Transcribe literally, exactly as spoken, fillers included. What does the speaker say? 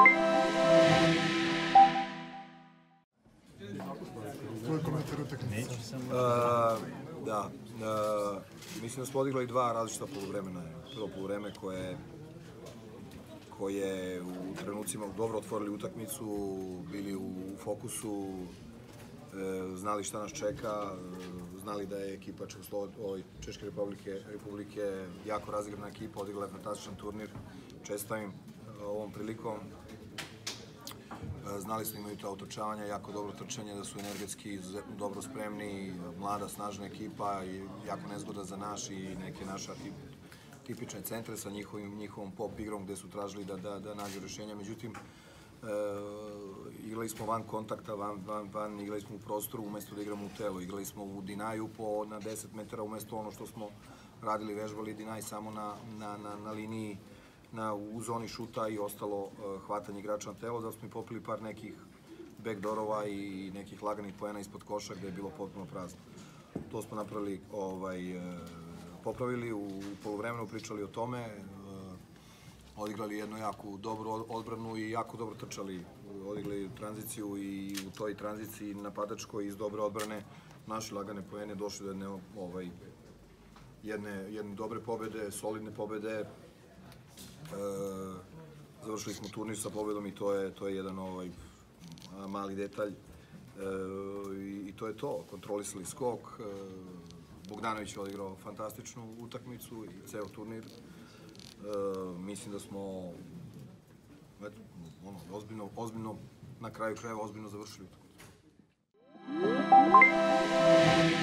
Tvoj komentar utakmice? Da, mislim da smo odigrali dva različita poluvremena. Prvo poluvreme koje koje u trenucima dobro otvorili utakmicu, bili u fokusu, znali šta nas čeka, znali da je ekipa Češke Republike jako razigrana ekipa, odigrala je fantastičan turnir. Čestitam ovom prilikom. Znali smo imaju to otrčavanja, jako dobro trčanje, da su energetski dobro spremni, mlada, snažna ekipa i jako nezgoda za naš i neke naša tipične centre sa njihovom pop igrom gde su tražili da nađu rešenja. Međutim, igrali smo van kontakta, van, igrali smo u prostoru umesto da igramo u telu. Igrali smo u dinaju na deset metara umesto ono što smo radili, vežbali dinaj samo na liniji, u zoni šuta i ostalo hvatanje igrača na telo, da smo i popili par nekih backdoorova i nekih laganih poena ispod koša gde je bilo potpuno prazno. To smo napravili, popravili u poluvremenu, pričali o tome, odigrali jednu jako dobru odbranu i jako dobro trčali. Odigrali tranziciju i u toj tranziciji napadačkoj iz dobre odbrane naši lagane poene došli do jedne dobre pobede, solidne pobede. Završili smo turnir sa pobedom i to je jedan mali detalj i to je to. Kontrolisali skok, Bogdanović je odigrao fantastičnu utakmicu i ceo turnir. Mislim da smo ozbiljno, na kraju krajeva, ozbiljno završili utakmicu.